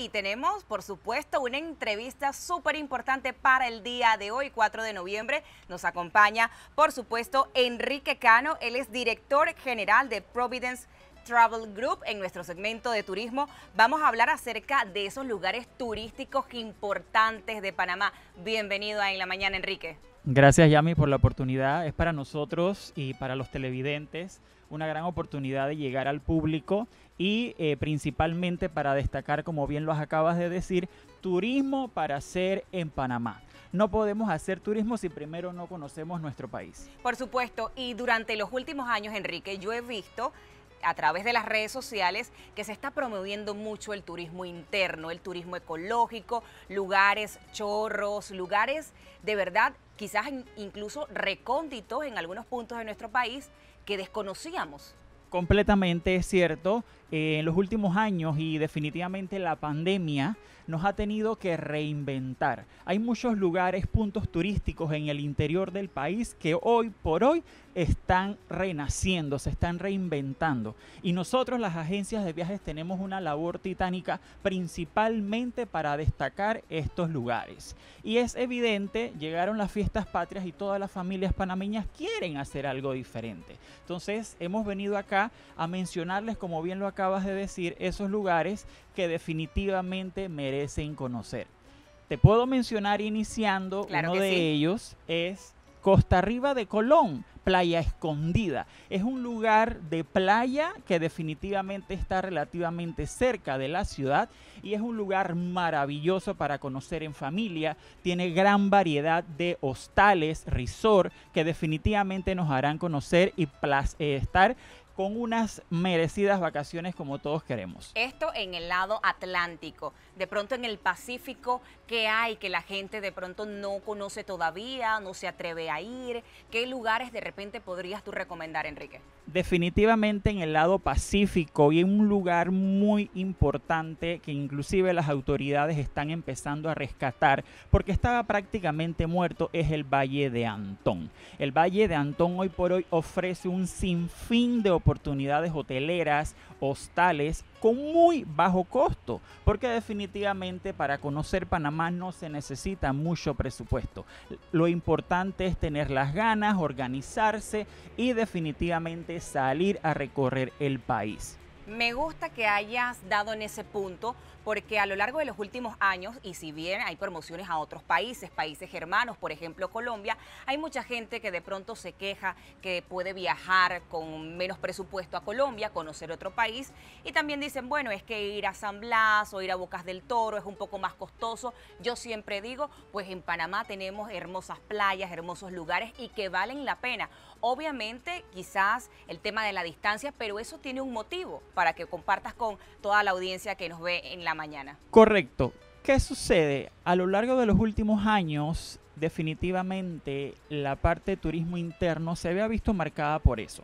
y tenemos, por supuesto, una entrevista súper importante para el día de hoy, 4 de noviembre. Nos acompaña, por supuesto, Enrique Cano. Él es director general de Providence Travel Group. En nuestro segmento de turismo vamos a hablar acerca de esos lugares turísticos importantes de Panamá. Bienvenido a En la Mañana, Enrique. Gracias, Yami, por la oportunidad. Es para nosotros y para los televidentes una gran oportunidad de llegar al público y principalmente para destacar, como bien lo acabas de decir, turismo para hacer en Panamá. No podemos hacer turismo si primero no conocemos nuestro país. Por supuesto, y durante los últimos años, Enrique, yo he visto a través de las redes sociales que se está promoviendo mucho el turismo interno, el turismo ecológico, lugares chorros, lugares de verdad quizás incluso recónditos en algunos puntos de nuestro país que desconocíamos. Completamente es cierto. En los últimos años y definitivamente la pandemia nos ha tenido que reinventar. Hay muchos lugares, puntos turísticos en el interior del país que hoy por hoy están renaciendo, se están reinventando. Y nosotros, las agencias de viajes, tenemos una labor titánica principalmente para destacar estos lugares. Y es evidente, llegaron las fiestas patrias y todas las familias panameñas quieren hacer algo diferente. Entonces, hemos venido acá a mencionarles, como bien lo acabas de decir, esos lugares que definitivamente merecen conocer. Te puedo mencionar iniciando, claro, uno de ellos es Costa Arriba de Colón, Playa Escondida. Es un lugar de playa que definitivamente está relativamente cerca de la ciudad y es un lugar maravilloso para conocer en familia. Tiene gran variedad de hostales, resort, que definitivamente nos harán conocer y estar con unas merecidas vacaciones como todos queremos. Esto en el lado Atlántico. De pronto en el Pacífico, ¿qué hay que la gente de pronto no conoce todavía, no se atreve a ir? ¿Qué lugares de repente podrías tú recomendar, Enrique? Definitivamente en el lado Pacífico y en un lugar muy importante que inclusive las autoridades están empezando a rescatar porque estaba prácticamente muerto, es el Valle de Antón. El Valle de Antón hoy por hoy ofrece un sinfín de oportunidades hoteleras, hostales con muy bajo costo, porque definitivamente para conocer Panamá no se necesita mucho presupuesto. Lo importante es tener las ganas, organizarse y definitivamente salir a recorrer el país. Me gusta que hayas dado en ese punto porque a lo largo de los últimos años, y si bien hay promociones a otros países, países hermanos, por ejemplo Colombia, hay mucha gente que de pronto se queja que puede viajar con menos presupuesto a Colombia, conocer otro país, y también dicen, bueno, es que ir a San Blas o ir a Bocas del Toro es un poco más costoso. Yo siempre digo, pues en Panamá tenemos hermosas playas, hermosos lugares y que valen la pena. Obviamente, quizás el tema de la distancia, pero eso tiene un motivo para que compartas con toda la audiencia que nos ve en la mañana. Correcto. ¿Qué sucede? A lo largo de los últimos años, definitivamente la parte de turismo interno se había visto marcada por eso.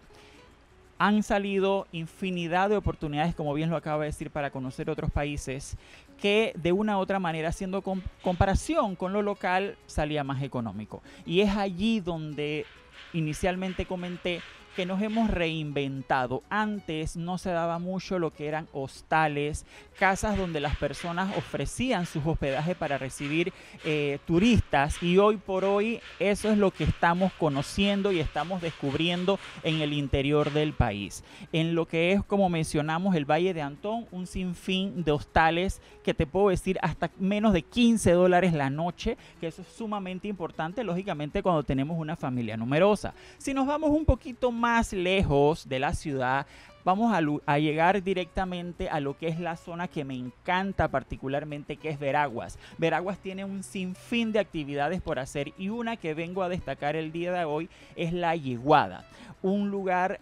Han salido infinidad de oportunidades, como bien lo acaba de decir, para conocer otros países que de una u otra manera, haciendo comparación con lo local, salía más económico. Y es allí donde inicialmente comenté que nos hemos reinventado. Antes no se daba mucho lo que eran hostales, casas donde las personas ofrecían sus hospedajes para recibir turistas, y hoy por hoy eso es lo que estamos conociendo y estamos descubriendo en el interior del país. En lo que es, como mencionamos, el Valle de Antón, un sinfín de hostales que te puedo decir hasta menos de $15 la noche, que eso es sumamente importante, lógicamente, cuando tenemos una familia numerosa. Si nos vamos un poquito más lejos de la ciudad, vamos a llegar directamente a lo que es la zona que me encanta particularmente, que es Veraguas. Veraguas tiene un sinfín de actividades por hacer y una que vengo a destacar el día de hoy es La Yeguada, un lugar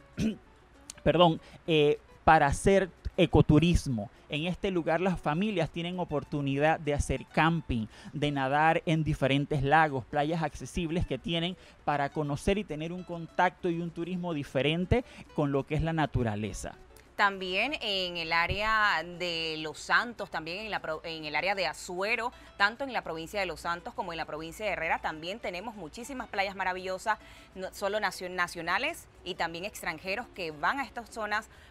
para hacer ecoturismo. En este lugar las familias tienen oportunidad de hacer camping, de nadar en diferentes lagos, playas accesibles que tienen para conocer y tener un contacto y un turismo diferente con lo que es la naturaleza. También en el área de Los Santos, también en el área de Azuero, tanto en la provincia de Los Santos como en la provincia de Herrera, también tenemos muchísimas playas maravillosas, no solo nacionales y también extranjeros que van a estas zonas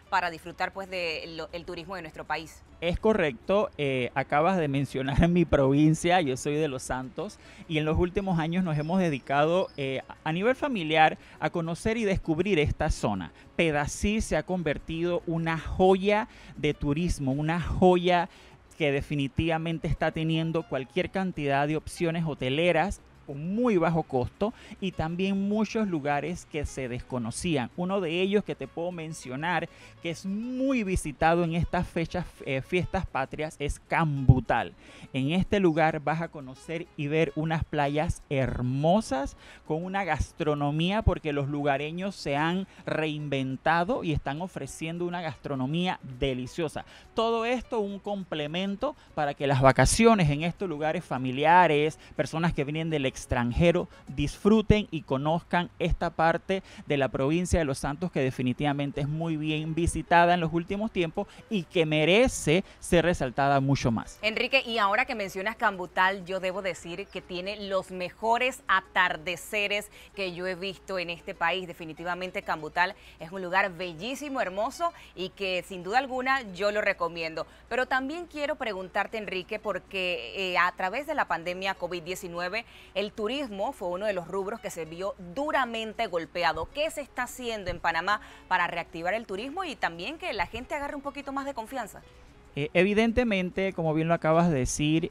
para disfrutar pues el turismo de nuestro país. Es correcto, acabas de mencionar mi provincia, yo soy de Los Santos y en los últimos años nos hemos dedicado a nivel familiar a conocer y descubrir esta zona. Pedací se ha convertido una joya de turismo, una joya que definitivamente está teniendo cualquier cantidad de opciones hoteleras con muy bajo costo y también muchos lugares que se desconocían. Uno de ellos que te puedo mencionar que es muy visitado en estas fechas, fiestas patrias, es Cambutal. En este lugar vas a conocer y ver unas playas hermosas con una gastronomía, porque los lugareños se han reinventado y están ofreciendo una gastronomía deliciosa. Todo esto un complemento para que las vacaciones en estos lugares familiares, personas que vienen del extranjero, disfruten y conozcan esta parte de la provincia de Los Santos, que definitivamente es muy bien visitada en los últimos tiempos y que merece ser resaltada mucho más. Enrique, y ahora que mencionas Cambutal, yo debo decir que tiene los mejores atardeceres que yo he visto en este país. Definitivamente Cambutal es un lugar bellísimo, hermoso y que sin duda alguna yo lo recomiendo. Pero también quiero preguntarte, Enrique, porque a través de la pandemia COVID-19, el turismo fue uno de los rubros que se vio duramente golpeado. ¿Qué se está haciendo en Panamá para reactivar el turismo y también que la gente agarre un poquito más de confianza? Evidentemente, como bien lo acabas de decir,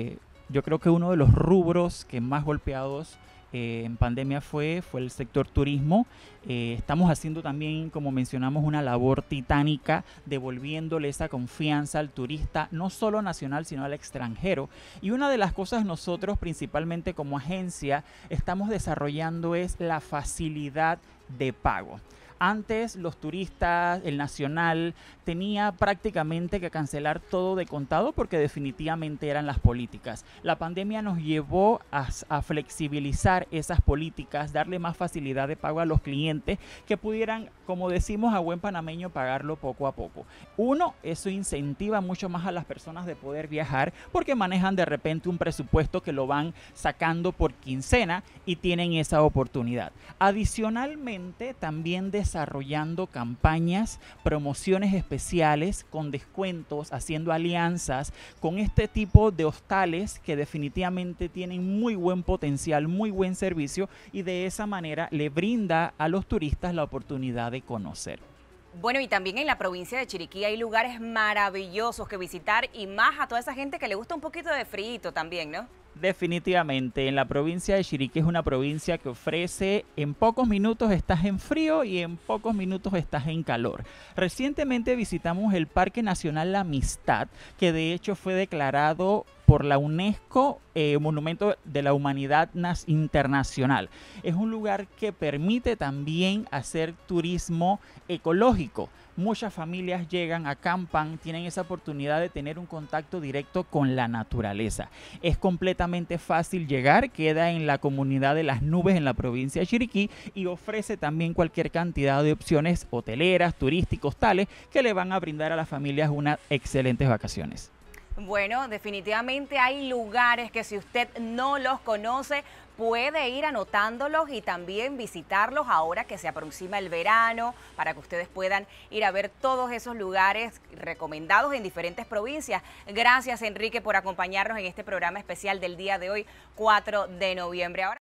yo creo que uno de los rubros que más golpeados en pandemia fue el sector turismo. Estamos haciendo también, como mencionamos, una labor titánica, devolviéndole esa confianza al turista, no solo nacional, sino al extranjero. Y una de las cosas nosotros, principalmente como agencia, estamos desarrollando es la facilidad de pago. Antes los turistas, el nacional, tenía prácticamente que cancelar todo de contado porque definitivamente eran las políticas. La pandemia nos llevó a flexibilizar esas políticas, darle más facilidad de pago a los clientes que pudieran, como decimos a buen panameño, pagarlo poco a poco. Uno, eso incentiva mucho más a las personas de poder viajar porque manejan de repente un presupuesto que lo van sacando por quincena y tienen esa oportunidad. Adicionalmente, también desarrollando campañas, promociones especiales con descuentos, haciendo alianzas con este tipo de hostales que definitivamente tienen muy buen potencial, muy buen servicio y de esa manera le brinda a los turistas la oportunidad de conocer. Bueno, y también en la provincia de Chiriquí hay lugares maravillosos que visitar y más a toda esa gente que le gusta un poquito de frío también, ¿no? Definitivamente, en la provincia de Chiriquí es una provincia que ofrece en pocos minutos estás en frío y en pocos minutos estás en calor. Recientemente visitamos el Parque Nacional La Amistad, que de hecho fue declarado por la UNESCO Monumento de la Humanidad Internacional. Es un lugar que permite también hacer turismo ecológico. Muchas familias llegan, acampan, tienen esa oportunidad de tener un contacto directo con la naturaleza. Es completamente fácil llegar, queda en la comunidad de Las Nubes en la provincia de Chiriquí y ofrece también cualquier cantidad de opciones hoteleras, turísticos, tales que le van a brindar a las familias unas excelentes vacaciones. Bueno, definitivamente hay lugares que si usted no los conoce, puede ir anotándolos y también visitarlos ahora que se aproxima el verano, para que ustedes puedan ir a ver todos esos lugares recomendados en diferentes provincias. Gracias, Enrique, por acompañarnos en este programa especial del día de hoy, 4 de noviembre. Ahora